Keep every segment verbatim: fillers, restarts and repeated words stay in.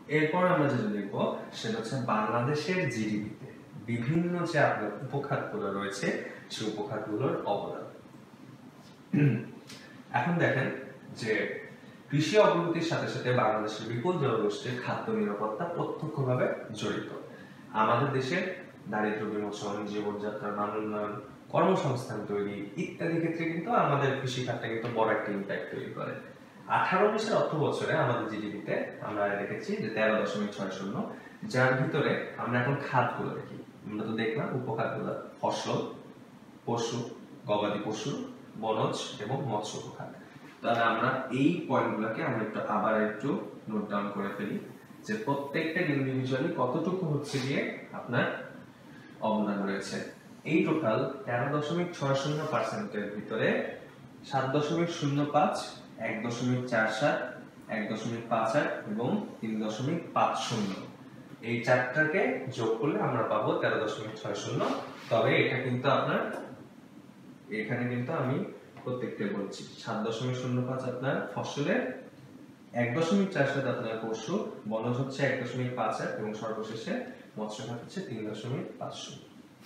এরপর আমরা যেটা দেখবো সেটা হচ্ছে বাংলাদেশের জিডিপিতে বিভিন্ন যে আপনার উপখাতগুলো রয়েছে সেই উপখাতগুলোর অবদান। এখন দেখেন যে কৃষি অগ্রগতির সাথে সাথে বাংলাদেশের বিপুল জনগোষ্ঠীর খাদ্য নিরাপত্তা প্রত্যক্ষভাবে জড়িত। আমাদের দেশে দারিদ্র্য বিমোচন, জীবনযাত্রার মান উন্নয়ন, কর্মসংস্থান তৈরি ইত্যাদি ক্ষেত্রে কিন্তু আমাদের কৃষি খাতটা কিন্তু বড় একটা ইম্প্যাক্ট তৈরি করে। আঠারো উনিশের অর্থ বছরে আমাদের জিডিপিতে আমরা দেখেছি যে তেরো দশমিক ছয় শূন্য, যার ভিতরে আমরা এখন খাতগুলো দেখি। আমরা তো দেখলাম উপখাতগুলো ফসল, পশু, গবাদি পশু, বনজ এবং মৎস্য খাত। তাহলে আমরা এই পয়েন্টগুলোকে আমরা একটু আবার একটু নোট ডাউন করে ফেলি যে প্রত্যেকটা ইন্ডিভিজুয়ালি কতটুকু হচ্ছে গিয়ে আপনার অবদান রয়েছে। এই টোটাল তেরো দশমিক ছয় শূন্য পার্সেন্টের ভিতরে সাত দশমিক শূন্য পাঁচ, এক দশমিক চার সাত, এক দশমিক পাঁচ আট এবং তিন দশমিক পাঁচ শূন্য, এই চারটাকে যোগ করলে আমরা পাবো তেরো দশমিক ছয় শূন্য। তবে এটা কিন্তু আপনার এখানে কিন্তু আমি প্রত্যেকটা বলছি সাত দশমিক শূন্য পাঁচ আপনার ফসলের, এক দশমিক চার সাত আপনার পশু, বনজ হচ্ছে এক দশমিক পাঁচ আট এবং সর্বশেষে মৎস্য খাত হচ্ছে তিন দশমিক পাঁচ শূন্য।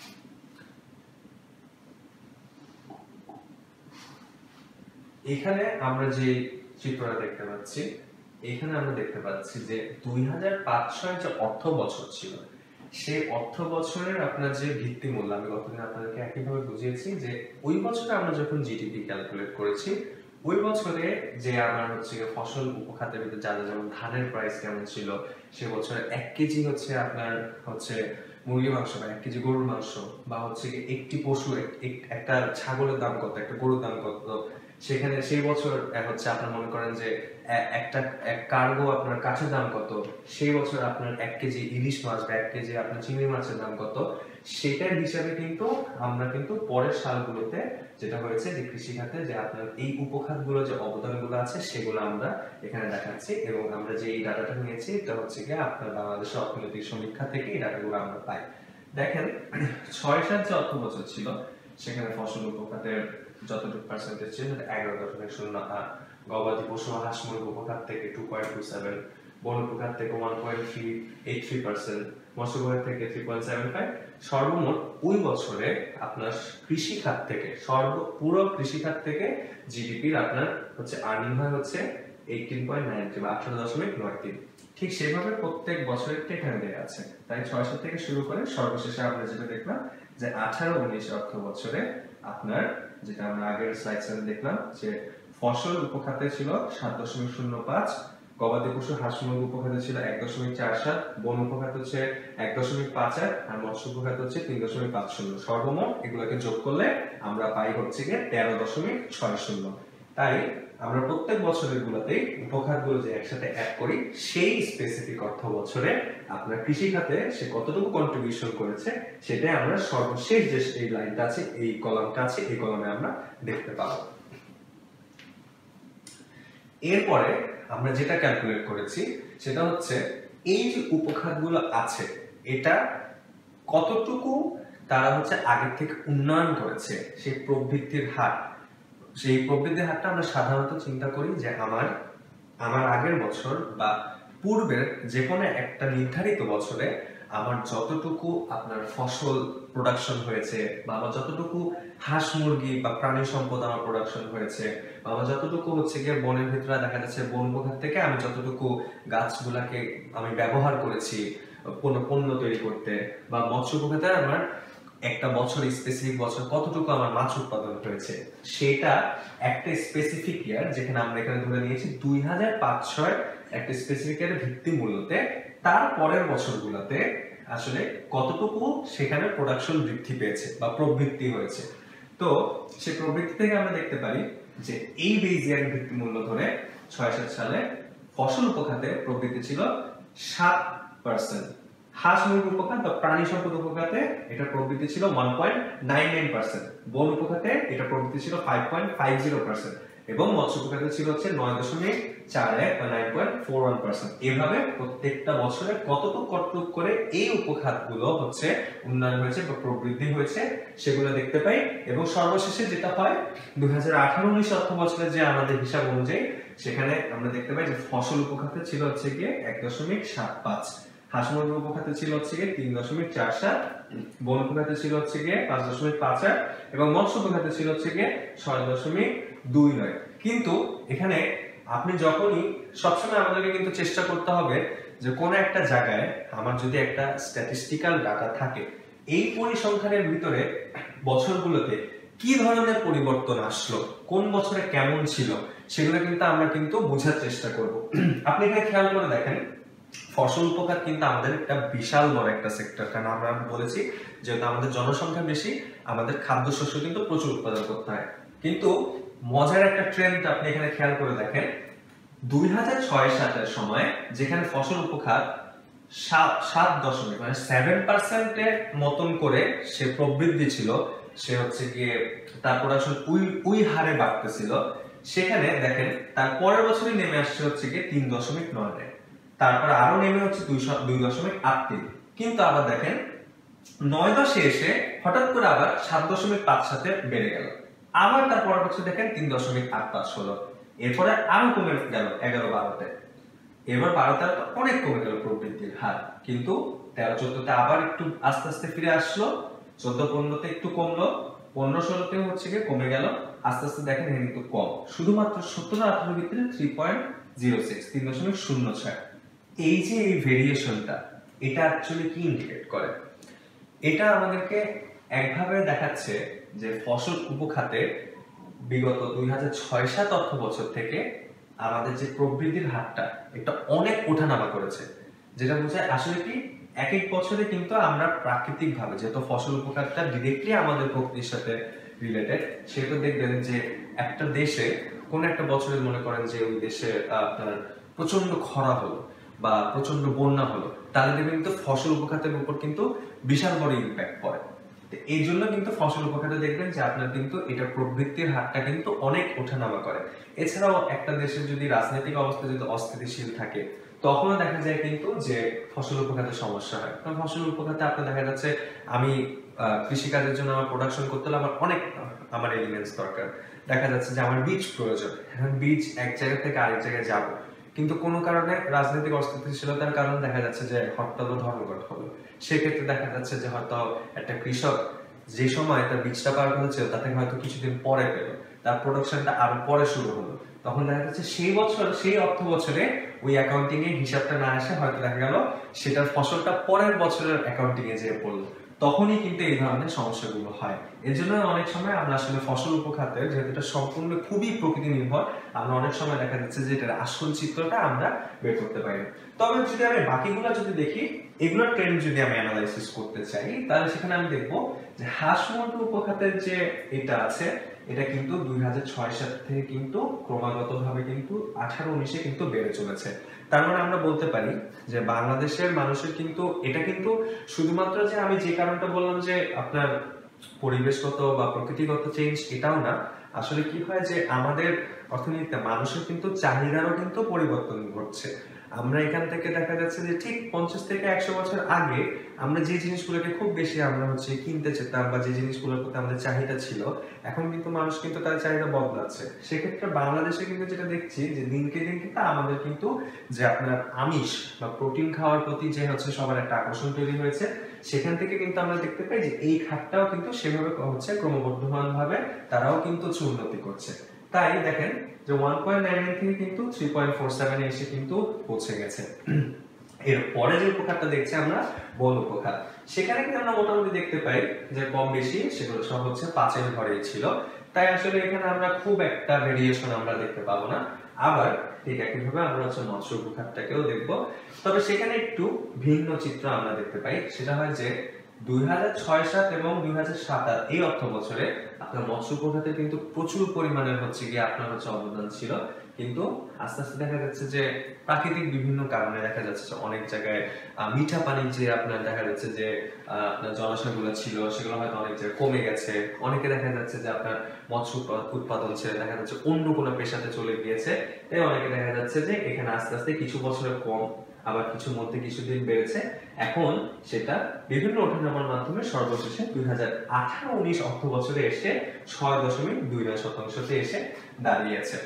এখানে আমরা যে চিত্রটা দেখতে পাচ্ছি, এখানে আমরা দেখতে পাচ্ছি যে দুই হাজার পাঁচ ছয় যে অর্থ বছর ছিল সেই অর্থ বছরের আপনার যে ভিত্তি মূল্য, আমি গতদিন আপনাদেরকে একইভাবে বুঝিয়েছি যে ওই বছরে আমরা যখন জিডিপি ক্যালকুলেট করেছি ওই বছরে যে আমার হচ্ছে ফসল উপখাতের ভিতরে যা যেমন ধানের প্রাইস কেমন ছিল, সে বছরে এক কেজি হচ্ছে আপনার হচ্ছে মুরগি মাংস বা এক কেজি গরুর মাংস বা হচ্ছে একটি পশু একটা ছাগলের দাম কত, একটা গরুর দাম কত, সেখানে সেই বছর হচ্ছে আপনার মনে করেন যে একটা এক কার্গো আপনার কাঠের দাম কত, সেই বছর আপনার এক কেজি ইলিশ মাছ বা এক কেজি আপনার চিংড়ি মাছের দাম কত, সেটার হিসাবে কিন্তু আমরা কিন্তু পরের সালগুলোতে যেটা হয়েছে যে কৃষি খাতে যে আপনার এই উপখাতগুলো যে অবদানগুলো আছে সেগুলো আমরা এখানে দেখাচ্ছি। এবং আমরা যে এই ডাটাটা নিয়েছি এটা হচ্ছে গিয়ে আপনার বাংলাদেশের অর্থনৈতিক সমীক্ষা থেকে এই ডাটাগুলো আমরা পাই। দেখেন ছয় সাত যে অর্থ বছর ছিল সেখানে ফসল উপখাতের যতটুকু পার্সেন্টেজ ছিল এগারো দশমিক শূন্য আট, গবাদি পশু হাঁস মুরগি উপখাত থেকে টু পয়েন্ট টু সেভেন, বন উপখাত থেকে one point three eight three percent, মৎস্য উপখাত থেকে থ্রি পয়েন্ট সেভেন ফাইভ। সর্বমোট ওই বছরে আপনার কৃষি খাত থেকে সর্ব পুরো কৃষি খাত থেকে জিডিপির আপনার হচ্ছে আর্নিং হয় হচ্ছে এইটিন পয়েন্ট নাইন থ্রি বা আঠারো দশমিক নয় তিন। ঠিক সেভাবে প্রত্যেক বছরের এখানে দেওয়া আছে। তাই ছয় সাত থেকে শুরু করে সর্বশেষে আমরা যেটা দেখলাম যে আঠারো উনিশ অর্থ বছরে আপনার যেটা আমরা আগের স্লাইডে দেখলাম যে ফসল উপখাতে ছিল সাত দশমিক শূন্য পাঁচ, গবাদি পশু হাঁস মুরগি উপখাতে ছিল এক দশমিক চার সাত, বন উপখাত হচ্ছে এক দশমিক পাঁচ আট আর মৎস্য উপখাত হচ্ছে তিন দশমিক পাঁচ শূন্য। সর্বমোট এগুলোকে যোগ করলে আমরা পাই হচ্ছে গিয়ে তেরো দশমিক ছয় শূন্য। তাই আমরা প্রত্যেক বছরের গুলোতে উপখাতগুলো যে একসাথে অ্যাড করি সেই স্পেসিফিক অর্থ বছরে আপনার কৃষি খাতে সে কতটুকু কন্ট্রিবিউশন করেছে সেটাই আমরা সর্বশেষ যে এই লাইনটা আছে এই কলামটা আছে এই কলামে আমরা দেখতে পাবো। এরপরে আমরা যেটা ক্যালকুলেট করেছি সেটা হচ্ছে এই যে উপখাতগুলো আছে এটা কতটুকু তারা হচ্ছে আগের থেকে উন্নয়ন করেছে, সেই প্রবৃদ্ধির হার, সেই প্রবৃদ্ধির হারটা আমরা সাধারণত চিন্তা করি যে আমার আমার আগের বছর বা পূর্বের যে কোনো একটা নির্ধারিত বছরে আমার যতটুকু আপনার ফসল প্রোডাকশন হয়েছে বা আমার যতটুকু হাঁস মুরগি বা প্রাণী সম্পদ আমার প্রোডাকশন হয়েছে বা আমার যতটুকু হচ্ছে গিয়ে বনের ভিতরে দেখা যাচ্ছে বন বিভাগ থেকে আমি যতটুকু গাছগুলাকে আমি ব্যবহার করেছি কোনো পণ্য তৈরি করতে, বা মৎস্য বিভাগে আমার একটা বছর স্পেসিফিক বছর কতটুকু আমার মাছ উৎপাদন হয়েছে সেটা একটা স্পেসিফিক ইয়ার, যেখানে আমরা এখানে ধরে নিয়েছি দুই হাজার পাঁচ ছয় একটা স্পেসিফিক ইয়ারের ভিত্তি মূল্যতে তার পরের বছরগুলোতে আসলে কতটুকু সেখানে প্রোডাকশন বৃদ্ধি পেয়েছে বা প্রবৃদ্ধি হয়েছে। তো সেই প্রবৃদ্ধি থেকে আমরা দেখতে পারি যে এই বেজ ইয়ারের ভিত্তি মূল্য ধরে ছয় সাত সালে ফসল উপখাতে প্রবৃদ্ধি ছিল সাত পার্সেন্ট, হাঁস মুরগি উপখাত বা প্রাণী সম্পদ উপখাতে এটা প্রবৃদ্ধি ছিল one point nine nine percent, বন উপখাতে এটা প্রবৃদ্ধি ছিল five point five zero percent এবং মৎস্য উপখাতে ছিল হচ্ছে নয় দশমিক চার এক বা nine point four one percent. এভাবে প্রত্যেকটা বছরে কতটুকু কতটুকু করে এই উপখাতগুলো হচ্ছে উন্নয়ন হয়েছে বা প্রবৃদ্ধি হয়েছে সেগুলো দেখতে পাই। এবং সর্বশেষে যেটা হয় দুই হাজার আঠারো উনিশ অর্থ বছরে যে আমাদের হিসাব অনুযায়ী সেখানে আমরা দেখতে পাই যে ফসল উপখাতে ছিল হচ্ছে গিয়ে এক দশমিক সাত পাঁচ, হাঁস মুরগি উপখাতে ছিল হচ্ছে গিয়ে তিন দশমিক চার সাত, বন উপখাতে ছিল হচ্ছে গিয়ে পাঁচ দশমিক পাঁচ আট এবং মৎস্য উপখাতে ছিল হচ্ছে গিয়ে ছয় দশমিক দুই নয়। কিন্তু এখানে আপনি যখনই সবসময় আমাদেরকে কিন্তু চেষ্টা করতে হবে যে কোন একটা জায়গায় আমার যদি একটা স্ট্যাটিস্টিক্যাল ডাটা থাকে, এই পরিসংখ্যানের ভিতরে বছরগুলোতে কি ধরনের পরিবর্তন আসলো, কোন বছরে কেমন ছিল, সেগুলো কিন্তু আমরা কিন্তু বোঝার চেষ্টা করব। আপনি এখানে খেয়াল করে দেখেন, ফসল উপখাত কিন্তু আমাদের একটা বিশাল বড় একটা সেক্টর, কারণ আমরা বলেছি যেহেতু আমাদের জনসংখ্যা বেশি, আমাদের খাদ্যশস্য কিন্তু প্রচুর উৎপাদন করতে হয়। কিন্তু মজার একটা ট্রেন্ড আপনি এখানে খেয়াল করে দেখেন, দুই হাজার ছয় সাতের সময় যেখানে ফসল উপখাত সাত সাত দশমিক মানে সেভেন পার্সেন্টের মতন করে সে প্রবৃদ্ধি ছিল, সে হচ্ছে গিয়ে তার প্রোডাকশন উই উই হারে বাড়তেছিল, সেখানে দেখেন তার পরের বছরই নেমে আসছে হচ্ছে গিয়ে তিন দশমিক নয়, তারপর আরো নেমে হচ্ছে দুই দশমিক আট তিন। কিন্তু আবার দেখেন নয় দশে এসে হঠাৎ করে আবার সাত দশমিক পাঁচ সাতে বেড়ে গেল, আবার তার পরের বছর দেখেন তিন দশমিক আট পাঁচ হলো, এরপরে আরো কমে গেল এগারো বারোতে, এবার বারোতে অনেক কমে গেল প্রবৃদ্ধির হার, কিন্তু তেরো চোদ্দতে আবার একটু আস্তে আস্তে ফিরে আসলো, চোদ্দ পনেরোতে একটু কমলো, পনেরো ষোলোতে হচ্ছে গিয়ে কমে গেল, আস্তে আস্তে দেখেন এখানে কিন্তু কম, শুধুমাত্র সতেরো আঠারোর ভিতরে থ্রি পয়েন্ট জিরো সিক্স তিন দশমিক শূন্য ছয়। এই যে এই ভেরিয়েশনটা, এটা অ্যাকচুয়ালি কি ইন্ডিকেট করে? এটা আমাদেরকে একভাবে দেখাচ্ছে যে ফসল উপখাতে বিগত দুই হাজার ছয় সাত অর্থ বছর থেকে আমাদের যে প্রবৃদ্ধির হারটা এটা অনেক ওঠানামা করেছে, যেটা বোঝায় আসলে কি এক এক বছরে কিন্তু আমরা প্রাকৃতিক ভাবে, যেহেতু ফসল উপখাতটা ডিরেক্টলি আমাদের প্রকৃতির সাথে রিলেটেড, সেটা দেখবেন যে একটা দেশে কোন একটা বছরে মনে করেন যে ওই দেশে আপনার প্রচন্ড খরা হলো বা প্রচন্ড বন্যা হলো, তাহলে দেখবেন কিন্তু ফসল উপখাতের উপর কিন্তু বিশাল বড় ইম্প্যাক্ট পড়ে। এই জন্য কিন্তু ফসল উপখাতে দেখবেন যে আপনার কিন্তু এটা প্রবৃদ্ধির হারটা কিন্তু অনেক ওঠানামা করে। এছাড়াও একটা দেশের যদি রাজনৈতিক অবস্থা যদি অস্থিতিশীল থাকে, তখনও দেখা যায় কিন্তু যে ফসল উপখাতে সমস্যা হয়। কারণ ফসল উপখাতে আপনার দেখা যাচ্ছে আমি কৃষিকাজের জন্য আমার প্রোডাকশন করতে হলে আমার অনেক আমার এলিমেন্টস দরকার, দেখা যাচ্ছে যে আমার বীজ প্রয়োজন, এখন বীজ এক জায়গা থেকে আরেক জায়গায় যাবো, কিন্তু কোনো কারণে রাজনৈতিক অস্থিতিশীলতার কারণে দেখা যাচ্ছে যে হরতাল ও ধর্মঘট হলো, সেক্ষেত্রে দেখা যাচ্ছে যে হয়তো একটা কৃষক যে সময় তার বীজটা পাওয়ার কথা ছিল তার থেকে হয়তো কিছুদিন পরে পেল, তার প্রোডাকশনটা আরো পরে শুরু হলো, তখন দেখা যাচ্ছে সেই বছর সেই অর্থ বছরে ওই অ্যাকাউন্টিং এর হিসাবটা না এসে হয়তো দেখা গেল সেটার ফসলটা পরের বছরের অ্যাকাউন্টিং এ যেয়ে পড়লো, তখনই কিন্তু এই ধরনের সমস্যাগুলো হয়। এর জন্য অনেক সময় আমরা আসলে ফসল উপখাতে যেহেতু এটা সম্পূর্ণ খুবই প্রকৃতি নির্ভর, আমরা অনেক সময় দেখা যাচ্ছে যে এটার আসল চিত্রটা আমরা বের করতে পারি। তবে যদি আমি বাকিগুলো যদি দেখি, এগুলোর ট্রেন্ড যদি আমি অ্যানালাইসিস করতে চাই, তাহলে সেখানে আমি দেখবো যে হাঁস মুরগি উপখাতের যে এটা আছে, এটা কিন্তু দুই হাজার ছয় সাত থেকে কিন্তু ক্রমাগত ভাবে কিন্তু আঠারো উনিশে কিন্তু বেড়ে চলেছে। তার মানে আমরা বলতে পারি যে বাংলাদেশের মানুষের কিন্তু এটা কিন্তু শুধুমাত্র যে আমি যে কারণটা বললাম যে আপনার পরিবেশগত বা প্রকৃতিগত চেঞ্জ, এটাও না, আসলে কি হয় যে আমাদের অর্থনীতিতে মানুষের কিন্তু চাহিদারও কিন্তু পরিবর্তন ঘটছে। আমরা এখান থেকে দেখা যাচ্ছে যে ঠিক পঞ্চাশ থেকে একশো বছর আগে আমরা যে জিনিসগুলোকে খুব বেশি আমরা হচ্ছে কিনতে চেতাম বা যে জিনিসগুলোর প্রতি আমাদের চাহিদা ছিল, এখন কিন্তু মানুষ কিন্তু তার চাহিদা বদলাচ্ছে। সেক্ষেত্রে বাংলাদেশে কিন্তু যেটা দেখছি যে দিনকে দিন কিন্তু আমাদের কিন্তু যে আপনার আমিষ বা প্রোটিন খাওয়ার প্রতি যে হচ্ছে সবার একটা আকর্ষণ তৈরি হয়েছে, সেখান থেকে কিন্তু আমরা দেখতে পাই যে এই খাতটাও কিন্তু সেভাবে হচ্ছে ক্রমবর্ধমান ভাবে তারাও কিন্তু উন্নতি করছে। তাই দেখেন যে ওয়ান পয়েন্ট নাইন নাইন থেকে কিন্তু থ্রি পয়েন্ট ফোর সেভেন এসে কিন্তু পৌঁছে গেছে। এর পরে যে উপখাতটা দেখছি আমরা বন উপখাত, সেখানে কিন্তু আমরা মোটামুটি দেখতে পাই যে কম বেশি সেগুলো সব হচ্ছে পাঁচের ঘরেই ছিল। তাই আসলে এখানে আমরা খুব একটা ভেরিয়েশন আমরা দেখতে পাবো না। আবার ঠিক একইভাবে আমরা হচ্ছে মৎস্য উপখাতটাকেও দেখবো, তবে সেখানে একটু ভিন্ন চিত্র আমরা দেখতে পাই। সেটা হয় যে দুই হাজার ছয় সাত এবং দুই হাজার সাত আট এই অর্থ বছরে আপনার মৎস্য উপখাতে কিন্তু প্রচুর পরিমাণের হচ্ছে গিয়ে আপনার হচ্ছে অবদান ছিল, কিন্তু আস্তে আস্তে দেখা যাচ্ছে যে প্রাকৃতিক বিভিন্ন কারণে দেখা যাচ্ছে যে অনেক জায়গায় মিঠা পানির যে আপনার দেখা যাচ্ছে যে আপনার জলাশয়গুলো ছিল সেগুলো হয়তো অনেক জায়গায় কমে গেছে, অনেকে দেখা যাচ্ছে যে আপনার মৎস্য উৎপাদন ছেড়ে দেখা যাচ্ছে অন্য কোনো পেশাতে চলে গিয়েছে, তাই অনেকে দেখা যাচ্ছে যে এখানে আস্তে আস্তে কিছু বছরের কম, আবার কিছু মধ্যে কিছুদিন বেড়েছে, এখন সেটা বিভিন্ন ওঠানামার মাধ্যমে সর্বশেষে দুই হাজার আঠারো উনিশ অর্থ বছরে এসে ছয় দশমিক দুই নয় শতাংশতে এসে দাঁড়িয়েছে।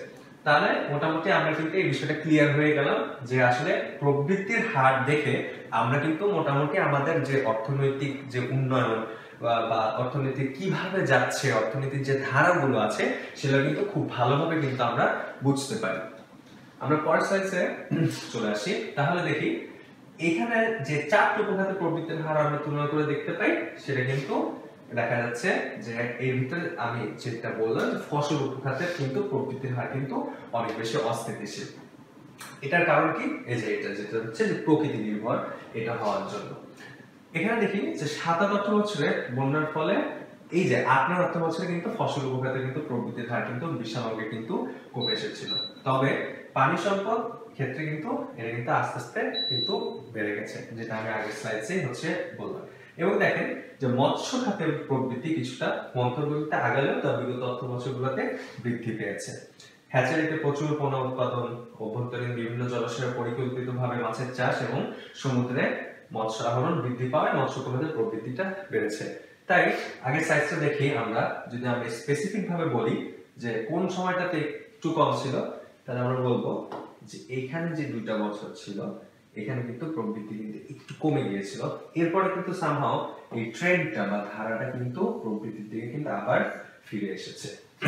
তাহলে মোটামুটি আমরা কিন্তু এই বিষয়টা ক্লিয়ার হয়ে গেলাম যে আসলে প্রবৃদ্ধির হার দেখে আমরা কিন্তু মোটামুটি আমাদের যে অর্থনৈতিক যে উন্নয়ন বা অর্থনীতি কিভাবে যাচ্ছে, অর্থনীতির যে ধারাগুলো আছে সেগুলো কিন্তু খুব ভালোভাবে কিন্তু আমরা বুঝতে পারি। আমরা পরের স্লাইডে চলে আসি। তাহলে দেখি এখানে যে চারটি উপখাতের প্রবৃদ্ধির হার আমরা তুলনা করে দেখতে পাই, সেটা কিন্তু দেখা যাচ্ছে যে এর ভিতরে আমি যেটা বললাম ফসল উপখাতের কিন্তু প্রবৃদ্ধির হার কিন্তু অনেক বেশি অস্থিতিশীল। এটার কারণ কি? এই যে এটা যেটা হচ্ছে যে প্রকৃতি নির্ভর এটা হওয়ার জন্য। এখানে দেখি যে সাতাশ অর্থ বছরে বন্যার ফলে এই যে আট নয় অর্থ বছরে কিন্তু ফসল উপখাতে কিন্তু প্রবৃদ্ধির হার কিন্তু বিশাল অঙ্কে কিন্তু কমে এসেছিল। তবে পানি সম্পদ ক্ষেত্রে কিন্তু এটা কিন্তু আস্তে আস্তে কিন্তু বেড়ে গেছে, যেটা আমি আগের স্লাইডে হচ্ছে বললাম। এবং দেখেন যে মৎস্য খাতের প্রবৃদ্ধি কিছুটা মন্থরগতিতে আগালেও তা বিগত অর্থ বছরগুলোতে বৃদ্ধি পেয়েছে। হ্যাচারিতে প্রচুর পোনা উৎপাদন, অভ্যন্তরীণ বিভিন্ন জলাশয়ে পরিকল্পিতভাবে মাছের চাষ এবং সমুদ্রে মৎস্য আহরণ বৃদ্ধি পাওয়ায় মৎস্য খাতের প্রবৃদ্ধিটা বেড়েছে। তাই আগে সাইজটা দেখি আমরা, যদি আমরা স্পেসিফিক ভাবে বলি যে কোন সময়টাতে একটু কম ছিল, তাহলে আমরা বলবো যে এইখানে যে দুইটা বছর ছিল এখানে কিন্তু প্রবৃদ্ধি কিন্তু একটু কমে গিয়েছিল। এরপরে কিন্তু সামহাও এই ট্রেন্ডটা বা ধারাটা কিন্তু প্রবৃদ্ধির দিকে কিন্তু আবার ফিরে এসেছে।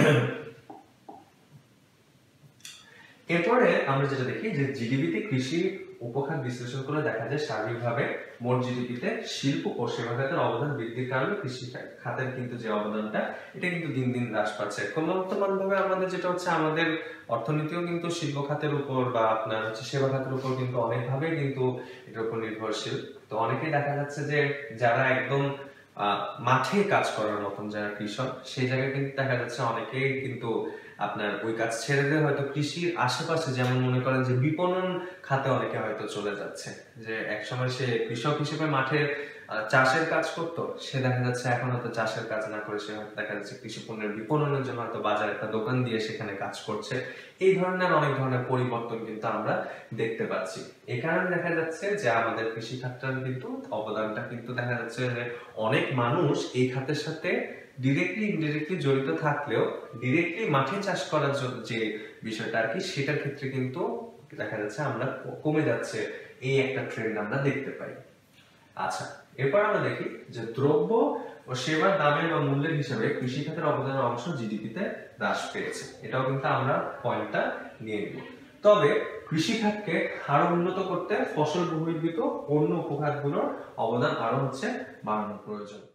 এরপরে আমরা যেটা দেখি যে জিডিপিতে কৃষি উপখাত বিশ্লেষণ করে দেখা যায় সার্বিকভাবে মোট জিডিপিতে শিল্প ও সেবা খাতের অবদান বৃদ্ধির কারণে কৃষি খাতের কিন্তু যে অবদানটা এটা কিন্তু দিন দিন হ্রাস পাচ্ছে। ক্রমাগতভাবে আমাদের যেটা হচ্ছে আমাদের অর্থনীতিও কিন্তু শিল্প খাতের উপর বা আপনার হচ্ছে সেবা খাতের উপর কিন্তু অনেকভাবে কিন্তু এটার উপর নির্ভরশীল। তো অনেকেই দেখা যাচ্ছে যে যারা একদম মাঠে কাজ করার মতন যারা কৃষক, সেই জায়গায় কিন্তু দেখা যাচ্ছে অনেকেই কিন্তু আপনার ওই কাজ ছেড়ে দিয়ে হয়তো কৃষির আশেপাশে, যেমন মনে করেন যে বিপণন খাতে অনেকে হয়তো চলে যাচ্ছে, যে একসময় সে কৃষক হিসেবে মাঠে চাষের কাজ করতো, সে দেখা যাচ্ছে এখন হয়তো চাষের কাজ না করে সে হয়তো দেখা যাচ্ছে কৃষি পণ্যের বিপণনের জন্য হয়তো বাজারে একটা দোকান দিয়ে সেখানে কাজ করছে। এই ধরনের অনেক ধরনের পরিবর্তন কিন্তু আমরা দেখতে পাচ্ছি। এই কারণে দেখা যাচ্ছে যে আমাদের কৃষি খাতটার কিন্তু অবদানটা কিন্তু দেখা যাচ্ছে যে অনেক মানুষ এই খাতের সাথে ডিরেক্টলি ইনডিরেক্টলি জড়িত থাকলেও ডিরেক্টলি মাঠে চাষ করার যে বিষয়টা আর কি, সেটার ক্ষেত্রে কিন্তু দেখা যাচ্ছে আমরা কমে যাচ্ছে, এই একটা ট্রেন্ড আমরা দেখতে পাই। আচ্ছা, এরপর আমরা দেখি যে দ্রব্য ও সেবার দামের বা মূল্যের হিসাবে কৃষি খাতের অবদানের অংশ জিডিপিতে হ্রাস পেয়েছে। এটাও কিন্তু আমরা পয়েন্টটা নিয়ে নিব। তবে কৃষি খাতকে আরো উন্নত করতে ফসল বহির্ভূত অন্য উপখাতগুলোর অবদান আরো হচ্ছে বাড়ানো প্রয়োজন।